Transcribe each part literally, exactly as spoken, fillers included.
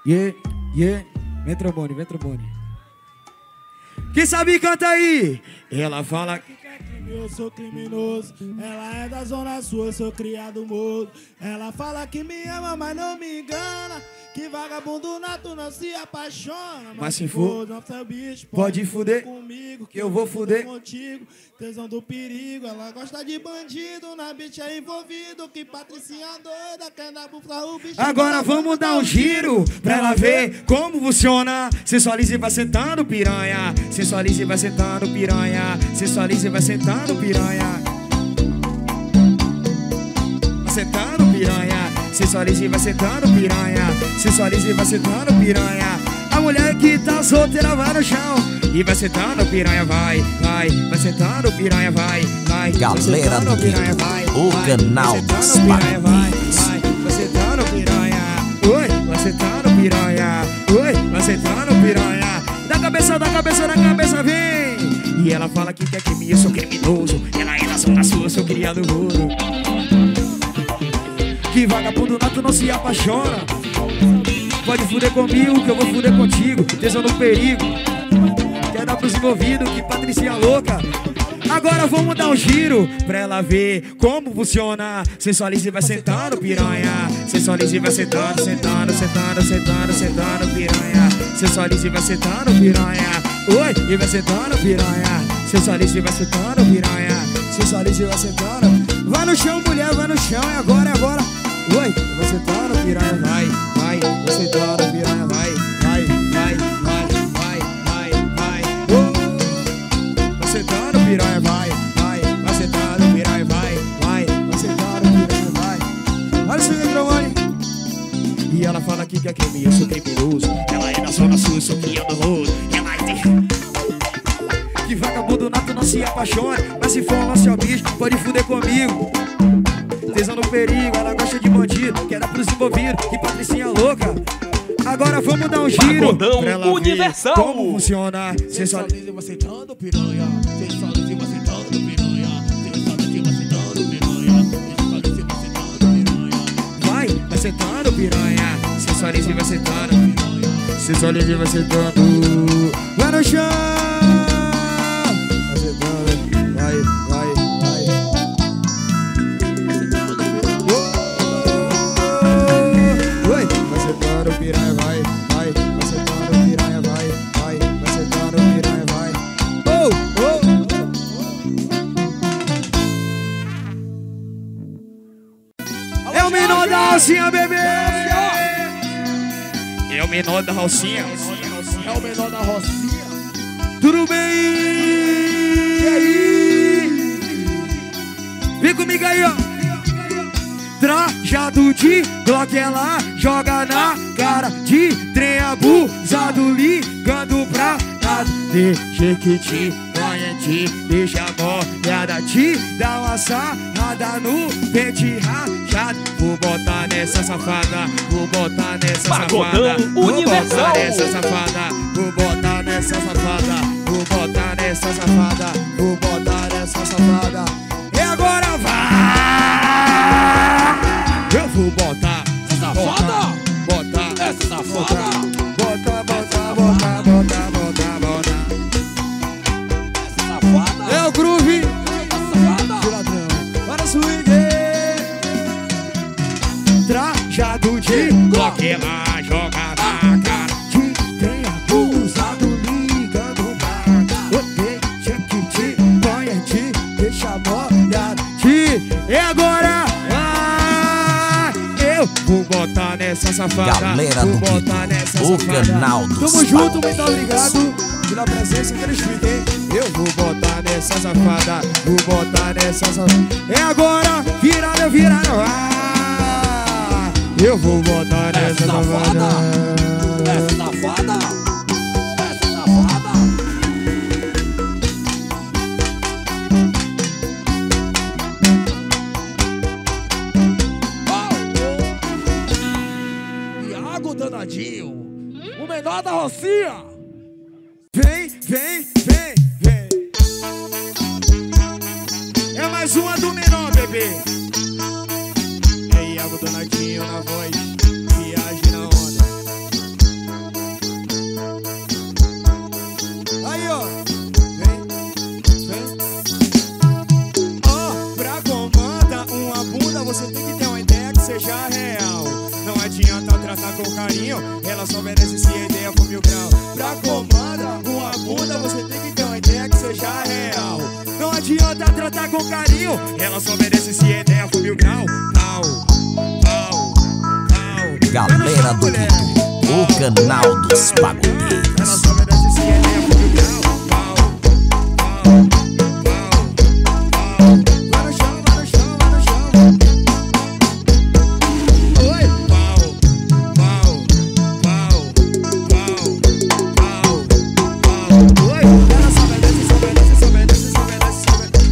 Yeah, yeah. Vem trombone, vem trombone. Quem sabe canta aí. Ela fala que eu sou criminoso, ela é da zona sul, eu sou criado morto. Ela fala que me ama, mas não me engana. Que vagabundo nato não se apaixona. Mas, mas se for, não é bicho, pode, pode fuder comigo, que eu vou fuder contigo. Tesão do perigo, ela gosta de bandido, na bicha é envolvido. Que patricinha doida, quer dar bufar o bicho. Agora vamos dar um giro pra ela ver como funciona. Sensualize e vai sentando piranha. Sensualize e vai sentando piranha. Sensualize e vai sentando piranha. Vai sentando piranha. Sensualize e vai sentando piranha. Sensualize e vai sentando piranha. A mulher que tá solteira vai no chão e vai sentando piranha, vai, vai. Vai sentando piranha, vai, vai. Galera do piranha, vai, o vai. canal dos piranha, vai, vai. Vai sentando piranha. Oi, vai sentando piranha. Oi, vai sentando piranha. Da cabeça, da cabeça, da cabeça, vem. E ela fala que quer que eu sou criminoso. Ela é da zona sul, eu sou criado ouro. Que vagabundo nato não se apaixona. Pode fuder comigo, que eu vou fuder contigo. Tesão no perigo, quer dar pros envolvidos, que patricinha louca. Agora vamos dar um giro pra ela ver como funciona. Sensualize e vai sentando piranha. Sensualize e vai sentando, sentando, sentando, sentando, sentando piranha. Sensualize e vai sentando piranha. Oi, e vai sentando piranha. Sensualize e vai sentando piranha. Sensualize e vai sentando. Vai no chão, mulher, vai no chão. É agora, é agora. Oi, vai sentando piranha, vai, vai. Vai sentando piranha, vai, vai, vai, vai, vai, vai, vai. Oh. Vai sentando piranha, vai, vai. Vai sentando piranha, vai, vai. Vai sentando piranha, vai. Olha isso aí, Trovani. E ela fala que quer que eu sou criminoso. Ela é da zona sul, eu sou criado rodo. Ela é de... Que vagabundo nato não se apaixona. Mas se for um lance ao bicho, pode fuder comigo. Tesão no perigo, ela gosta de bandido, quer dar pros envolvidos, que patricinha louca. Agora vamos dar um giro Pagodão pra ela Universal. ver como funciona. Sensualize você sentando piranha. Sensualize você sentando piranha. Sensualize você sentando piranha. Sensualize você sentando piranha. Vai, vai sentando piranha. Sensualize vai sentando. Sensualize vai sentando. Vai no chão. Vai sentando. Vai, vai, vai. Oi, vai sentando piranha, vai, vai. Vai sentando piranha, vai, vai. Vai sentando piranha, vai. Oh, oh. É o menor da Rocinha, bebê! É o menor da Rocinha. É o menor da Rocinha. Tudo bem? E aí? Vem comigo aí, ó. Trajado de Glock, ela joga na cara de trem abusado, ligando pra nada. Deixa que te banha, te deixa molhada, te dá uma sarrada no pente rachado. Vou botar nessa safada, vou botar nessa Pagodão safada, vou Universal. botar nessa safada, vou botar nessa safada, vou botar nessa safada, vou botar nessa safada. E agora vai! Eu vou botar Safada! botar, Essa safada! botar, botar, botar, botar, botar, botar. Essa safada! É o groove Safada! do ladrão. Para swing. Trajado de Glock, ela joga na cara de trem abusado, ligando pra cá. Deixa que te banha, te deixa molhado, te... E agora? Eu vou botar nessa safada. Galera Vou do botar nessa o safada. canal dos Tamo junto, muito obrigado pela presença que eles fiquem. Eu vou botar nessa safada. Vou botar nessa safada. É agora, virada, virada. Ah, eu vou botar nessa Essa safada. safada! Essa safada! Essa safada! Iago Danadinho, o menor da Rocinha. Vem, vem, vem, vem. É mais uma do menor, bebê. É Iago Danadinho na voz, viagem na onda. tratar com carinho, ela só merece se a ideia for mil grau. Pra comanda uma bunda, você tem que ter uma ideia que seja real. Não adianta tratar com carinho, ela só merece se a ideia for mil grau. Pau, pau, pau. Galera do Guito, o canal dos pagodeiros. Ela só merece se a ideia for mil grau. Pau, pau, pau, pau. Vai no chão, vai no chão, vai no chão. oi, Pau, pau, pau, pau, pau, pau. oi. Ela só merece, só merece, só merece, só merece, só merece.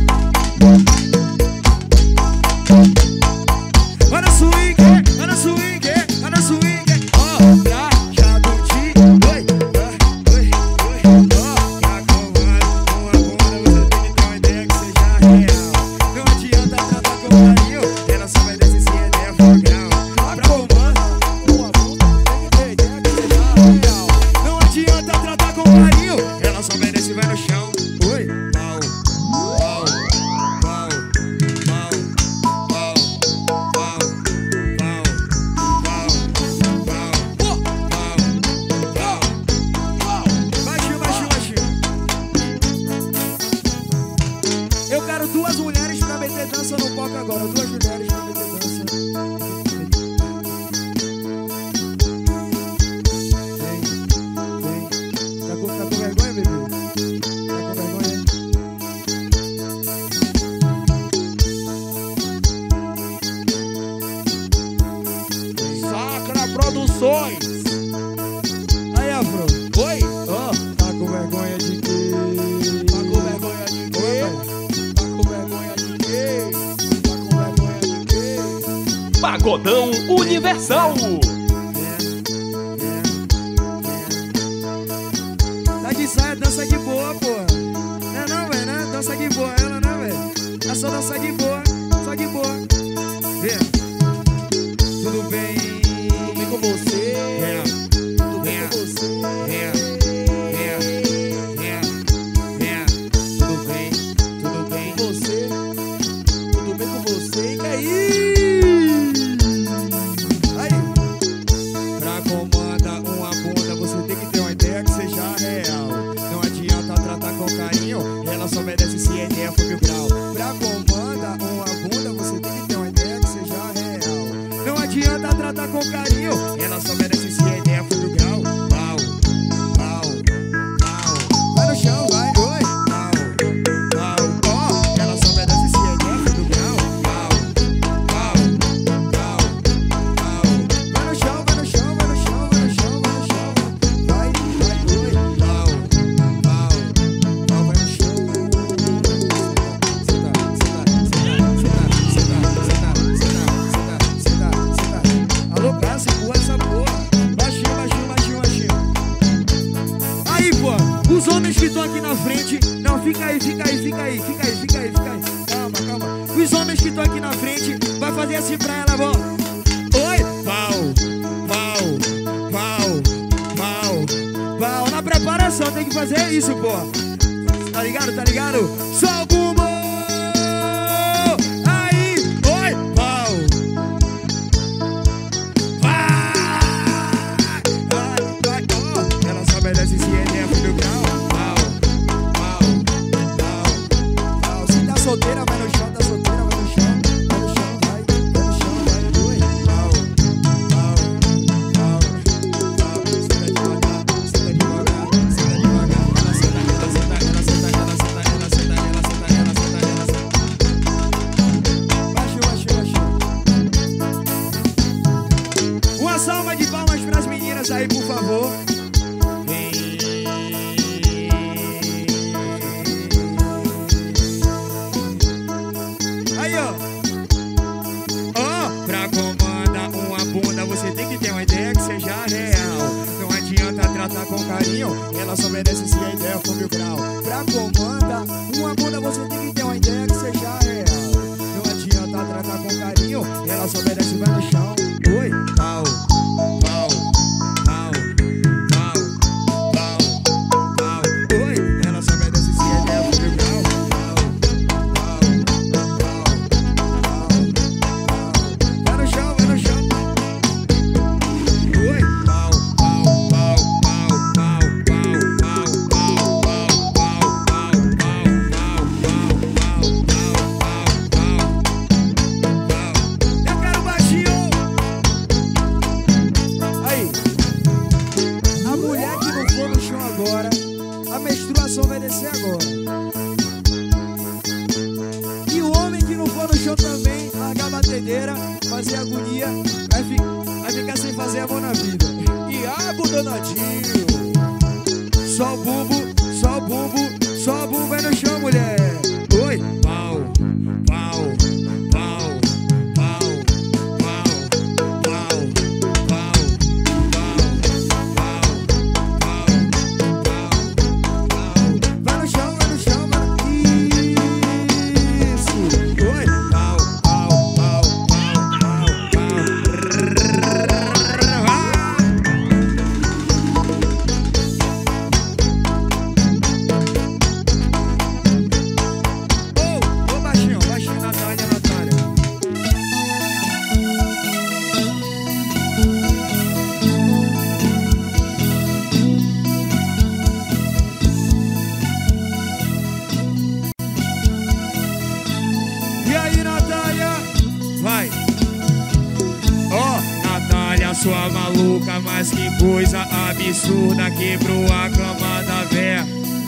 Vai no swing, vai no swing, vai no swing. Ó, Pra já curtir, oi, oi, oi, oi, ó. Pra comanda uma bunda, você tem que ter uma ideia que seja real. Não adianta tratar com carinho, ela só merece se a ideia for grau. Pra comanda uma bunda, tem que ter ideia que seja real. não adianta tratar com carinho. Ela só merece vai no chão. Oi, Pau, pau, pau, pau, pau, pau, pau, pau, pau, pau. baixinho, baixinho, baixinho. Eu quero duas mulheres pra meter dança no palco agora. Duas mulheres pra meter dança. Vem, vem. Tá com, tá com vergonha, bebê? Tá com vergonha? Sacra Produções. Aí, Afro. Oi. Ó, tá com vergonha de quê? Tá com vergonha de quê? Tá com vergonha de quê? Tá com vergonha de quê? Pagodão Universal. Tá de saia, dança de boa, porra. Não é não, velho, né? Dança de boa, ela não, velho. É só dança de boa, só de boa. Vê. Tudo bem? Tudo bem com você? Venha, Tudo bem com você? venha, venha, venha, venha. Tudo bem, tudo bem. Com você? Tudo bem com você? Que é isso? Aí. Pra comanda uma bunda, você tem que ter uma ideia que seja real. Não adianta tratar com carinho, ela só merece se a ideia for mil grau. Pra comanda uma bunda, você tem que ter uma ideia que seja real. Não adianta tratar com carinho. Ela só merece se a ideia for mil grau. Pau, pau, pau. Vai no chão, vai. Oi. Pau, pau, ó. Ela só merece se a ideia for mil grau. Pau, pau, pau, pau. Vai no chão, vai no chão, vai no chão, vai no chão, vai no chão. Vai, vai, oi. Pau, pau, pau, vai no chão. Senta, senta, senta, senta, senta, senta, senta, senta, senta. Alô, cara, segura essa porra. Baixinho, baixinho, baixinho, baixinho. Aí, pô, os homens que estão aqui na frente. Não, fica aí, fica aí, fica aí, fica aí, fica aí, fica aí. Calma, calma. Os homens que estão aqui na frente, vai fazer assim pra ela, ó. Oi, Pau, pau, pau, pau. pau. Na preparação tem que fazer isso, pô. Tá ligado, tá ligado? Só o bumbo. Aí, oi, Pau, vai, vai, vai, ó. ela só merece se a ideia for mil grau. Pau, pau, pau, pau. Se tá solteira, vai no chão, tá solteira, vai no chão, vai no chão, vai, vai no chão, vai, oi. Pau, pau, pau, pau. Senta devagar, senta devagar, senta devagar. Ela senta, ela senta, ela senta, ela senta, ela senta, ela senta, ela senta, ela senta. Baixinho, baixinho, baixinho. Uma salva de palmas pras meninas aí, por favor. Aí, ó. Ó, Pra comanda uma bunda, você tem que ter uma ideia que seja real. Não adianta tratar com carinho, ela só merece se a ideia for mil grau. pra comanda, uma bunda você tem que ter uma ideia que seja real. Não adianta tratar com carinho, Ela só merece vai no chão. oi. Pau, pau, pau, pau, pau, pau. Oi, Ela só merece se a ideia for mil grau. Pau, pau, pau, pau, pau. vai no chão, vai no chão. Oi. batedeira, fazer agonia, vai, fi, vai ficar sem fazer a mão na vida. Iago danadinho. Só o bumbo, só o bumbo, só o bumbo vai no chão, mulher. Oi, pau, pau, pau, pau, pau, pau, pau, pau, pau, pau, pau. Vai no chão, vai no chão, vai no... Isso. Oi, pau, pau, pau, pau, pau, pau. Sua maluca, mas que coisa absurda, quebrou a cama da véia.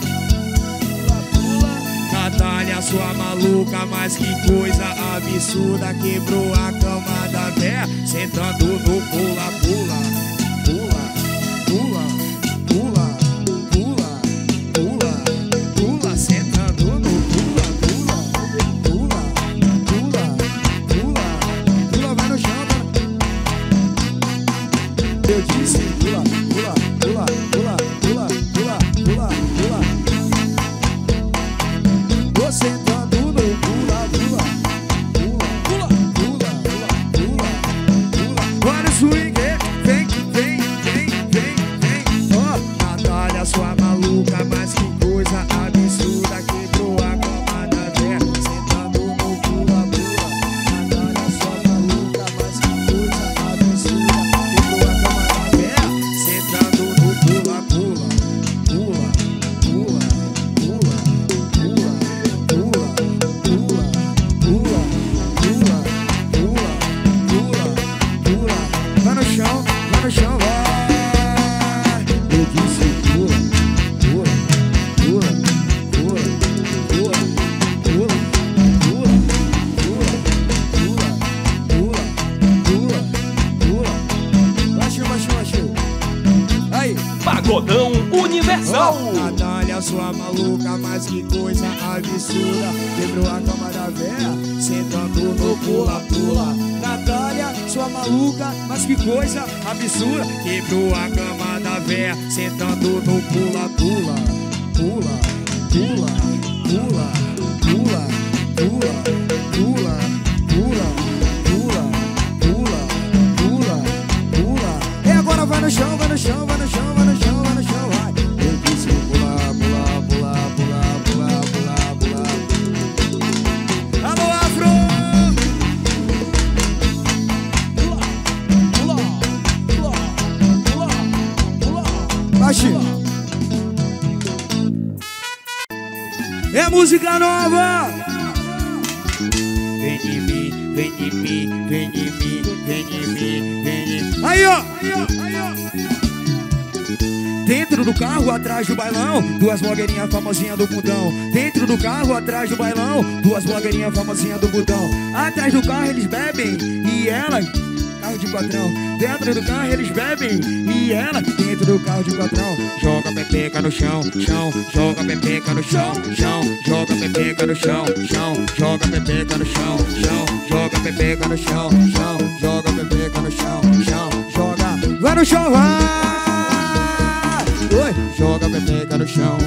Natália, sua maluca, mas que coisa absurda, quebrou a cama da véia. Sentando no pula, pula, pula, pula, pula, pula, pula, pula, sentando no pula, pula, pula, pula, pula, pula, vai no chão. Eu disse, pula, pula, pula, pula, pula, pula, pula, pula. Tô sentando no pula, pula, pula, pula, pula, pula, pula. Olha o swing, vem, vem, vem, vem, vem. Ó, oh, Natália, sua maluca, mas que coisa absurda, quebrou a cama da véia. Sentando no pula, pula. Natália, sua maluca, mas que coisa absurda, quebrou a cama. Sentando no pula, pula, pula, pula, pula, pula, pula, pula, pula, pula, pula, pula, pula. Vai no chão, vai no chão, vai. Eu disse pula, pula, pula, pula, pula, pula, pula, pula, pula, pula, pula. Baixinho, baixinho, baixinho. Aí. Pagodão Universal. Oh, Natália, sua maluca, mas que coisa absurda, quebrou a cama da véia, sentando no pula-pula. Natália, sua maluca, mas que coisa absurda, quebrou a cama da véia, sentando no pula-pula. Pula, pula, pula, pula, pula, pula, pula, pula, pula, pula, pula. E agora vai no chão, vai no chão, vai no chão, vai no chão, vai no chão, vai. Eu disse pula, pula, pula, pula, pula, pula, pula. Alô, Afro! Pula, pula, pula, pula, pula. Baixinho. É música nova! Vem de mim, vem de mim, vem de mim, vem de mim, vem de mim. Aí, ó! Aí, ó! Aí, ó! Dentro do carro, atrás do bailão, duas blogueirinhas famosinhas do bundão. Dentro do carro, atrás do bailão, duas blogueirinhas famosinhas do bundão. Atrás do carro eles bebem e ela... Carro de patrão. Dentro do carro eles bebem e ela dentro do carro de patrão. Joga a pepeca no chão, chão. Joga a pepeca no chão, chão. Joga a pepeca no chão, chão. Joga a pepeca no chão, chão. Joga a pepeca no chão, chão. Joga a pepeca no chão, chão. Joga, vai no chão, vai. Oi, joga a pepeca no chão.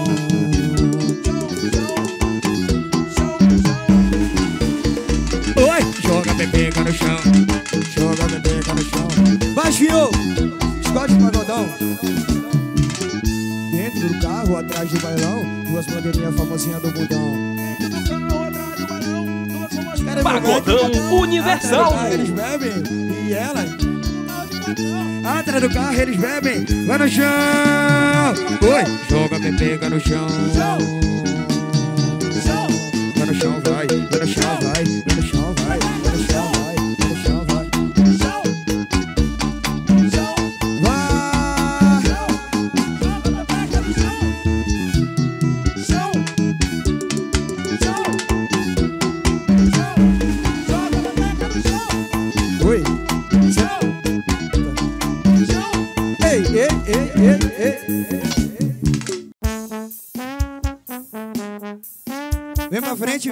Oi, joga a pepeca no chão. Joga a bebeca no chão. Baixinho, escote pagodão. Dentro do carro, atrás do bailão, duas blogueirinhas famosinhas do bundão. Dentro do carro, atrás do bailão, duas famosinhas. Pagodão Universal. Atrás do carro eles bebem e ela. Atrás do carro eles bebem. Vai no chão. Oi, joga a bebeca no chão. Vai no chão, vai. Vai no chão, vai. Vai no chão, vai. Vai no chão, vai.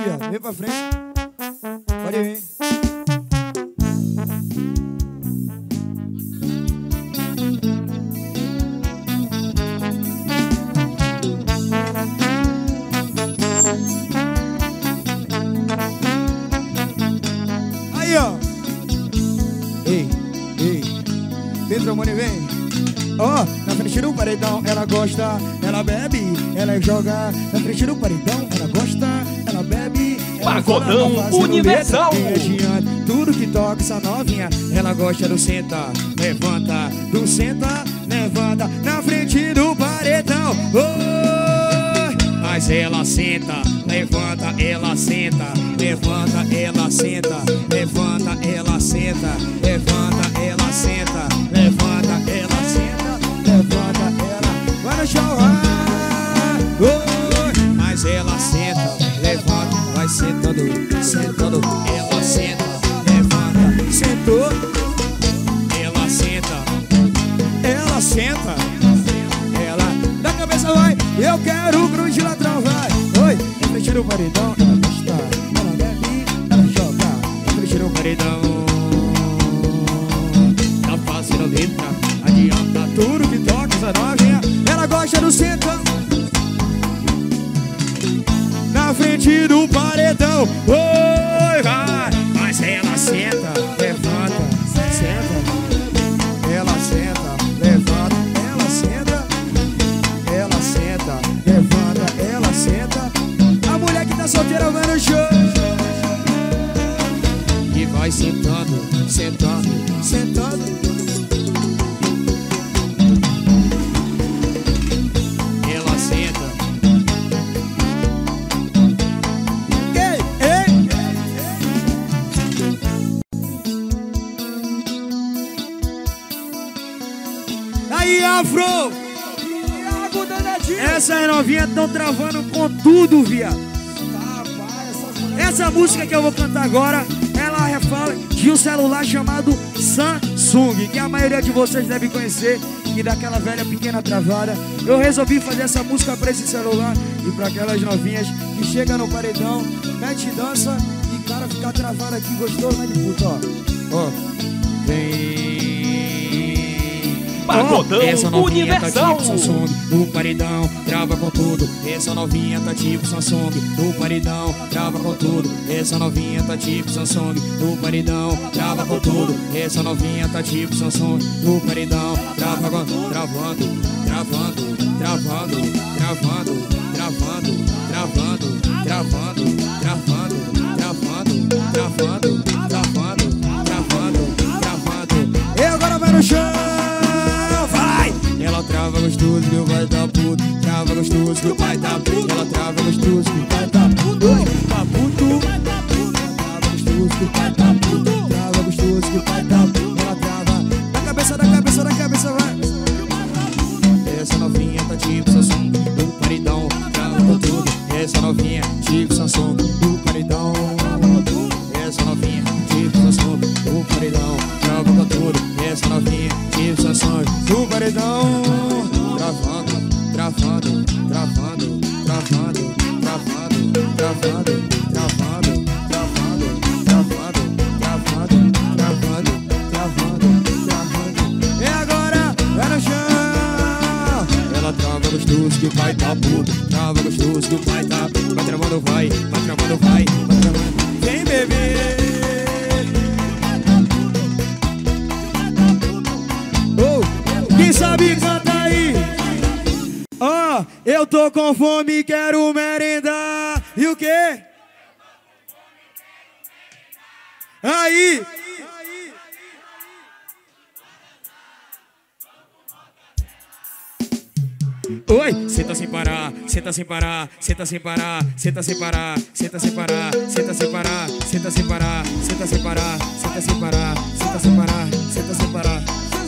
viado. Vem pra frente. Pode vir. Aí, ó. Ei, ei. Pedro, mano, vem. Ó, oh, na frente do paredão ela gosta, ela bebe, ela joga. Na frente do paredão ela gosta, ela bebe, ela Pagodão Universal. Tudo que toca essa novinha, ela gosta do senta, levanta, do senta, levanta. Na frente do paredão, oh, mas ela senta, levanta, ela senta, levanta, ela senta, levanta, ela senta, levanta, ela senta, levanta, ela senta. Levanta ela, vai no chão, oh, mas ela senta, levanta, vai sentando, sentando, ela senta, levanta, sentou, ela senta, ela senta, ela da cabeça vai, eu quero grunge ladrão, vai, oi, na frente do paredão, ela gosta, ela bebe, ela joga, na frente do paredão, tá fazendo letra, adianta tudo que toca essa novinha, ela gosta do senta. Na frente do paredão, oi, vai, mas ela senta, levanta, senta, ela senta, levanta, ela senta, ela senta, levanta, ela senta. A mulher que tá solteira vai no show e vai sentando, sentando, sentando. Afro, essas novinhas estão travando com tudo, viado. Essa música que eu vou cantar agora, ela refala de um celular chamado Samsung, que a maioria de vocês deve conhecer, e daquela velha pequena travada. Eu resolvi fazer essa música pra esse celular e pra aquelas novinhas que chegam no paredão, mete dança e cara ficar travado aqui, gostoso, né de puta, ó. Ó, vem. Pagodão oh, essa novinha Universal. Tá tipo Samsung, no paredão, trava com tudo. Essa novinha tá tipo Samsung, no paredão, trava com tudo. Essa novinha tá tipo Samsung, no paredão, trava com tudo. Essa novinha tá tipo Samsung, no paredão, trava com travando, travando, travando, travando, travando, travando, travando, travando, travando, travando, travando, travando, travando. E agora vai no chão. Ela trava gostoso que o pai tá puto, trava gostoso que o pai tá puto. Ela trava gostoso que o pai tá puto, tá puto. Trava gostoso que o pai tá puto, trava gostoso que o pai tá puto. Ela trava da cabeça, da cabeça, da cabeça, vai. Essa novinha tá tipo Samsung, do paredão, trava com tudo. Essa novinha tipo Samsung, do paredão. Essa novinha tipo Samsung, do paredão, trava com tudo. Essa novinha tipo Samsung, do paredão. Travando, travando, travando, travando, travando, travando, travando, travando, travando, travando, travando, travando, travando. E agora, vai no chão. Ela trava gostoso que o pai tá puto, trava gostoso que o pai tá puto. Vai travando, vai, vai travando, vai, vai travando. Vem beber. Oh, quem sabe canta aí. Ó, oh, eu tô com fome, quero merendar. E o quê? Aí. Oi, senta sem parar, senta sem parar, senta sem parar, senta sem parar, senta sem parar, senta sem parar, senta sem parar, senta sem parar, senta sem parar, senta sem parar, senta sem parar.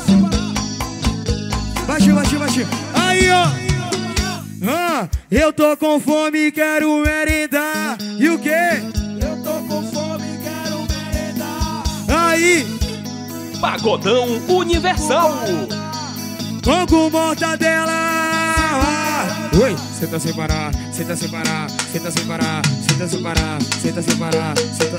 Baixinho, baixinho, baixinho. Aí, ó. Ah, eu tô com fome, quero merendar. E o quê? Eu tô com fome, quero merendar. Aí. Pagodão Universal. Pão com mortadela. Ah. Oi, senta sem parar, senta sem parar, senta sem parar, senta sem parar, senta sem parar, senta.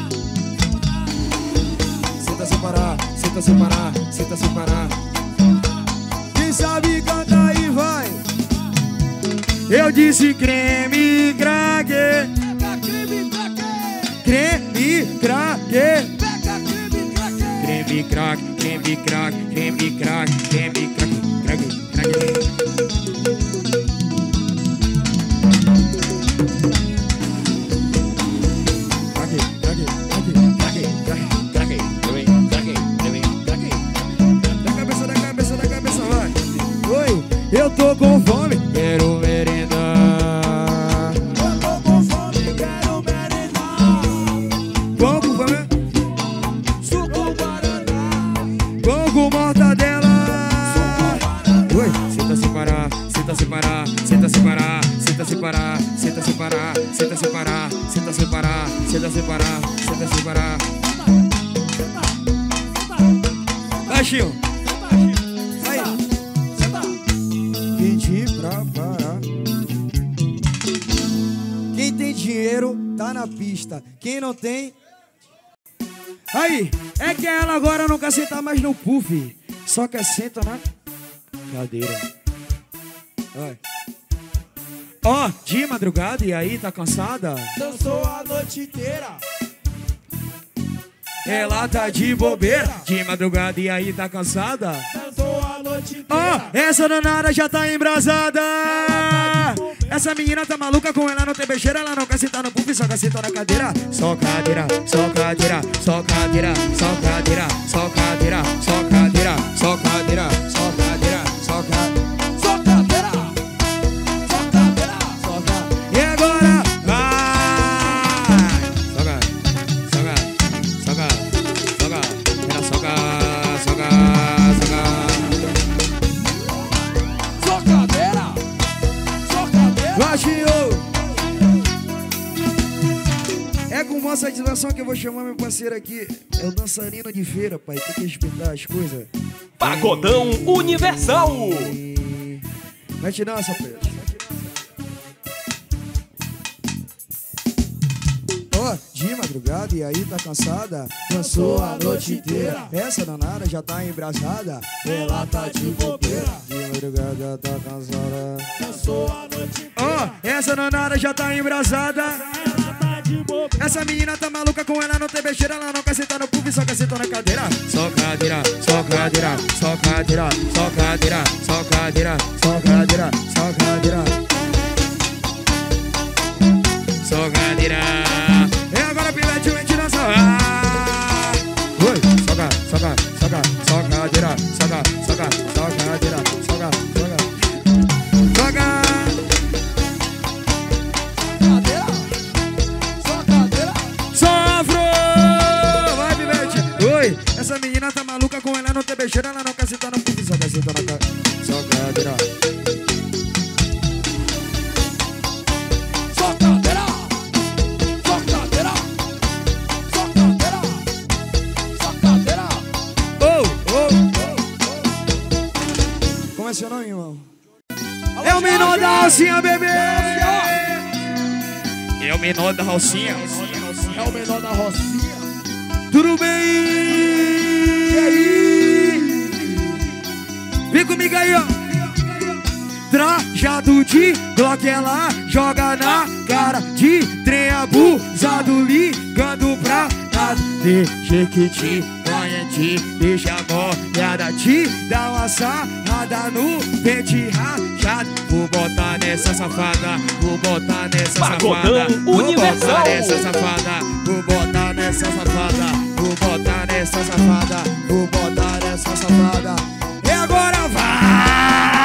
Senta sem parar, senta sem parar, senta sem parar. Quem sabe canta aí, vai. Eu disse creme, craque. Creme, craque. Creme, craque, creme, craque, creme, craque, creme, craque, craque, craque. Eu tô com fome, quero merendar. Eu tô com fome, quero merendar. Pão com fome, Suco guaraná. pão com mortadela. Suco guaraná. Oi, senta sem parar, senta sem parar, senta sem parar, senta sem parar, senta sem parar, senta sem parar, senta sem parar, senta sem parar, senta sem parar. Baixinho. Pedir pra parar. Quem tem dinheiro tá na pista. Quem não tem. Aí, é que ela agora não quer sentar mais no puff. Só quer sentar na cadeira. Vai. Ó, de madrugada e aí, tá cansada? Dançou a noite inteira. Ela tá de bobeira. De madrugada e aí, tá cansada? Dançou a noite inteira. Ó, essa danada já tá embrasada. Essa menina tá maluca, com ela não tem besteira. Ela não quer sentar no puff, só quer sentar na cadeira. Só cadeira, só cadeira, só cadeira, só cadeira, só cadeira, só cadeira, só cadeira, só cadeira, só cadeira. Só cadeira. Só cadeira. Só cadeira. E agora vai. Soca, soca, soca, soca. Ela soca, soca, soca. Só cadeira. Só cadeira. Baixinho! É com uma satisfação que eu vou chamar meu parceiro aqui. É o dançarino de feira, pai. Tem que respeitar as coisas. Pagodão Universal. E... Mete dança, Pedro. Ó, de madrugada e aí tá cansada. Dançou a noite inteira. Essa danada já tá embrasada. Ela tá de bobeira. De madrugada tá cansada. Dançou a noite inteira. Ó, essa danada já tá embrasada. Ela tá de bobeira. Essa menina tá maluca, com ela não tem besteira. Ela não quer sentar no puff, só quer sentar na cadeira. Só cadeira, só cadeira, só cadeira, só cadeira, só cadeira, só cadeira, só cadeira. Só cadeira. E agora pivete, mente dança. Ah! Oi, soca, soca, soca, só cadeira, soca, soca, só cadeira, soca, soca. Soca. Cadeira. Só cadeira. Sofro! Vai, pivete! Oi! Essa menina tá maluca, com ela não tem besteira. Ela não quer sentar no puff, só quer sentar na cadeira. Só cadeira. Só cadeira. Só cadeira. Só cadeira. Só cadeira. Oh, oh, oh. Como é seu nome, irmão? É o menor da Rocinha, bebê! É o menor da Rocinha. É o menor da Rocinha. Tudo bem? E aí? Vem comigo aí, ó. Trajado de Glock, ela joga na cara de trem abusado, ligando pra nada. Deixa que te banha, te deixa molhada, te dá uma sarrada no pente rachado. Vou botar nessa safada, vou botar nessa Pagodão safada, vou Universal. botar nessa safada, vou botar nessa safada, vou botar nessa safada, vou botar nessa safada. E agora vai!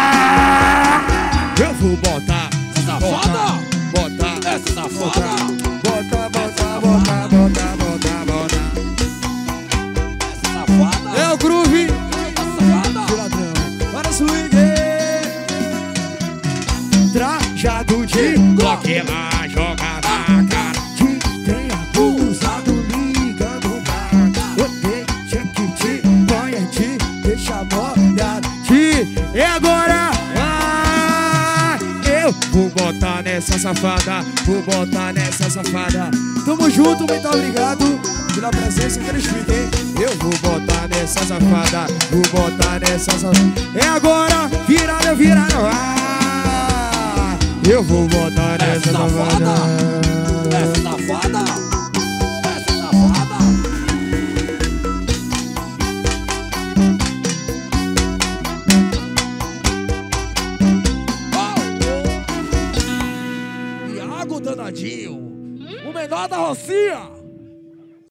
Eu vou botar, Safada. botar, Essa safada. botar, botar, botar, botar, botar, botar. Essa safada. É o groove Essa safada. de ladrão para swing. Trajado de Glock, ela joga na cara de trem abusado, ligando pra cá. Deixa que te nessa safada, vou botar nessa safada. Tamo junto, muito obrigado pela presença que eles fiquem. Eu vou botar nessa safada, vou botar nessa safada. É agora, virada, virada. Ah, eu vou botar nessa safada. Essa safada, essa safada. Oh. Iago Danadinho, o menor da Rocinha.